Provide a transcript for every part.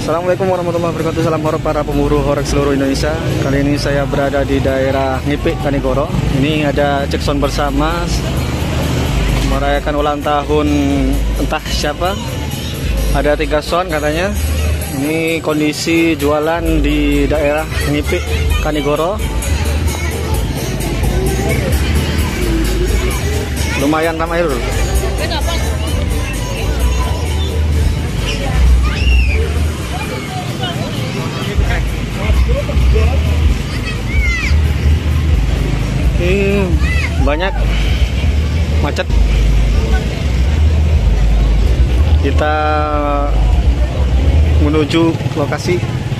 Assalamualaikum warahmatullahi wabarakatuh. Salam horor para pemburu horor seluruh Indonesia. Kali ini saya berada di daerah Ngipik, Kanigoro. Ini ada cek sound bersama merayakan ulang tahun entah siapa. Ada 3 sound katanya. Ini kondisi jualan di daerah Ngipik, Kanigoro. Lumayan ramai dulu. Banyak macet. Kita menuju lokasi.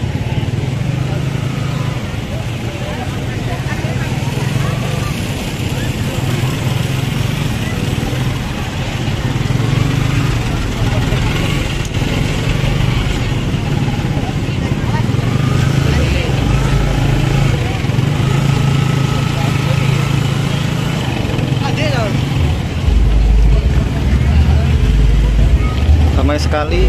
Ramai sekali.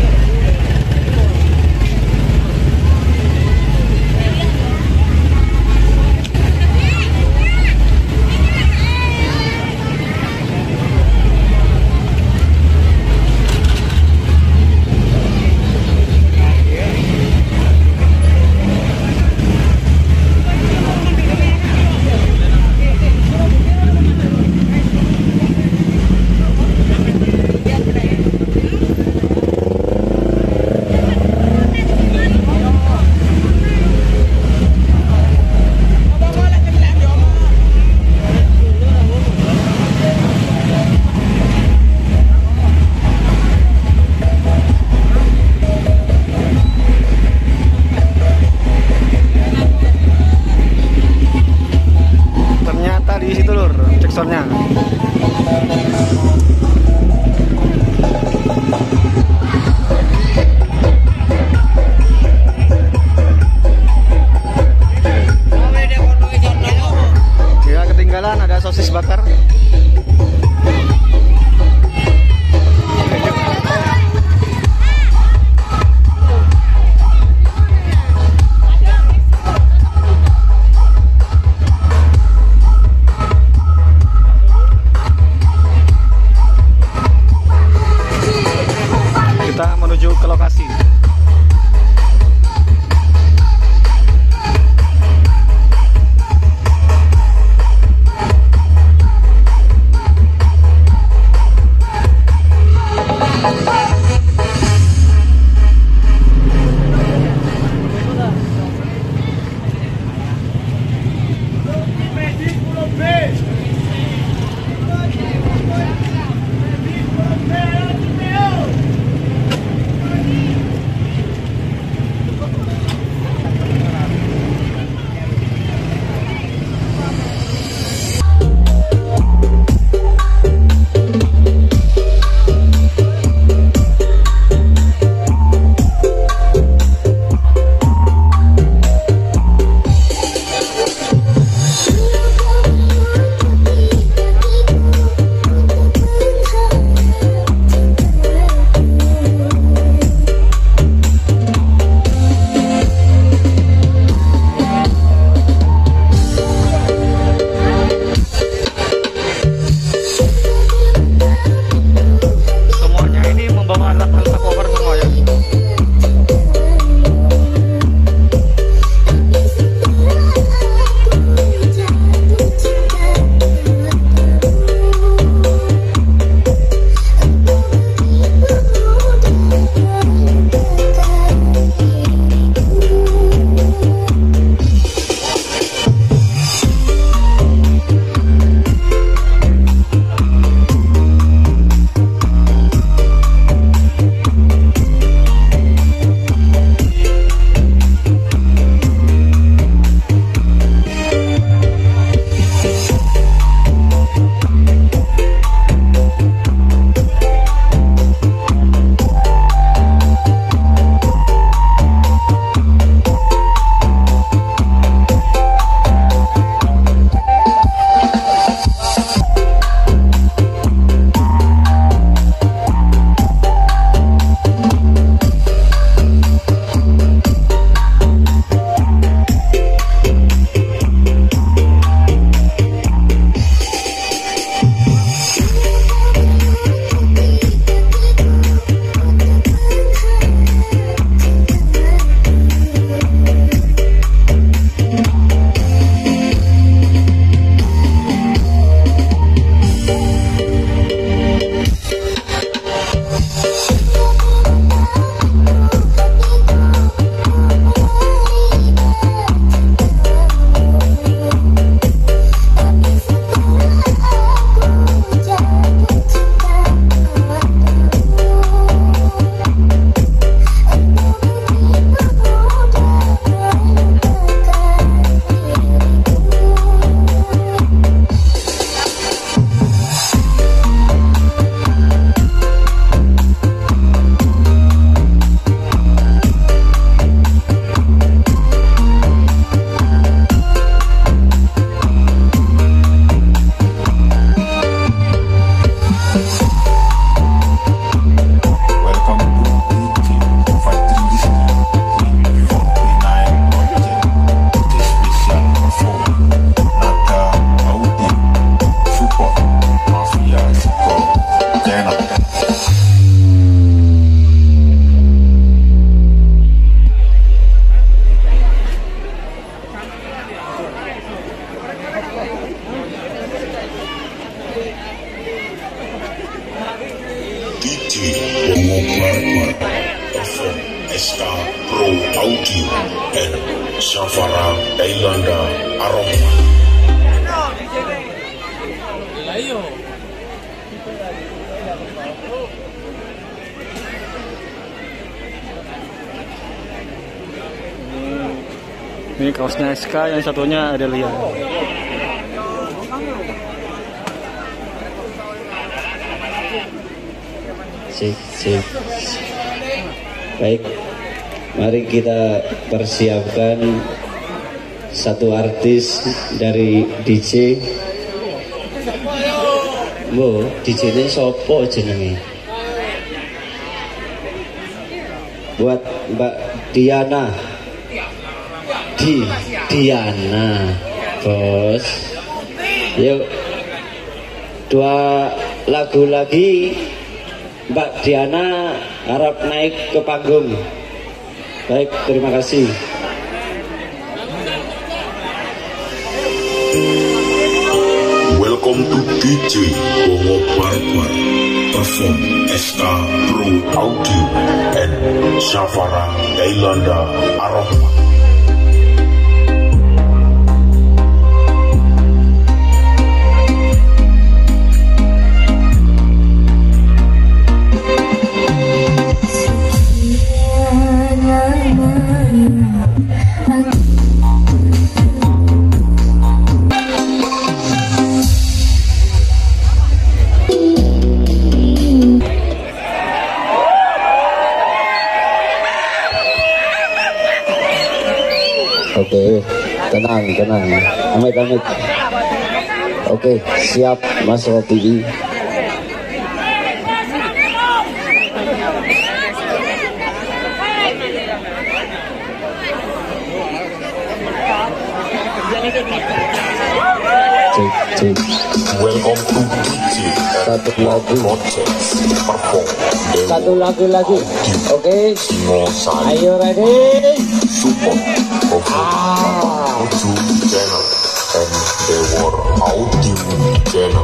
SK Pro Audio and Shafara Dailanda Aroma. Ini kaosnya SK, yang satunya Adelia. Sip. Baik, mari kita persiapkan satu artis dari DJ. Bu, DJ ini sopo jenenge? Buat Mbak Diana. Diana, bos. Yuk, 2 lagu lagi. Mbak Diana harap naik ke panggung. Baik, terima kasih. Welcome to DJ Bongo Barbar perform SK Pro Audio and Shafara Dailanda Aroma. Oke, tenang. Amit. Oke, siap Mas Robi. Cek. Welcome to DJ Satu lagu. perform Satu lagu lagi. Oke. Singosari Ayo ready. support Audio Channel and Dewa Audio Channel.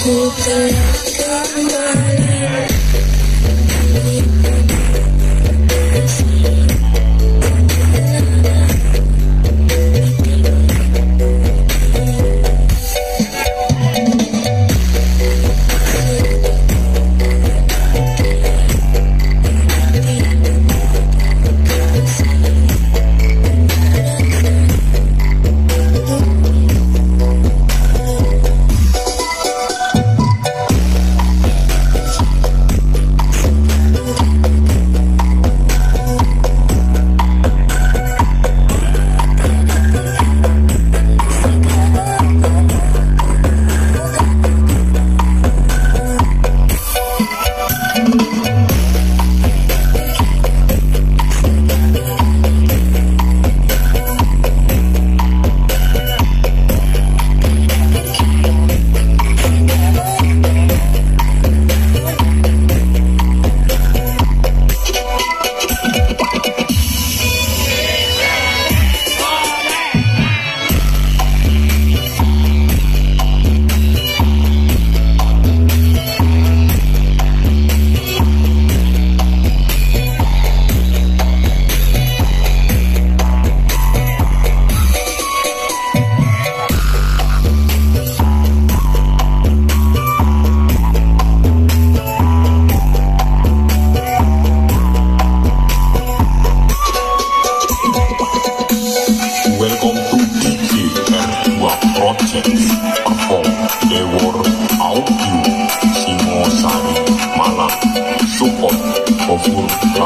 Welcome to DJ R2 Project perform Dewor Audio Singosari Malang. Support Gofur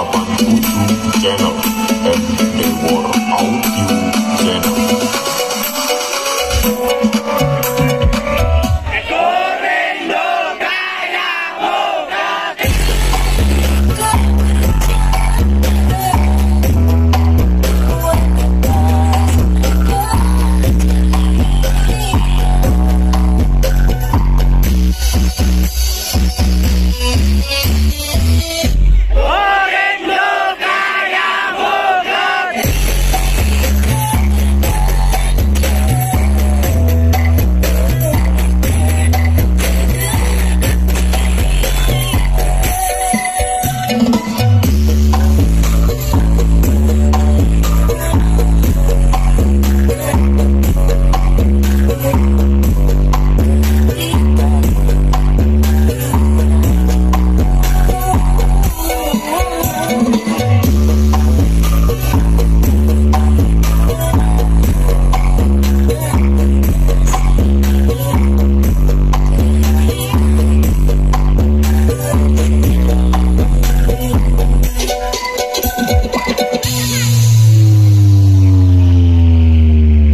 87 Channel and Dewor Audio Channel.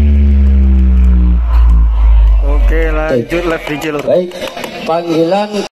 Lanjut live DJ Lur. Baik, panggilan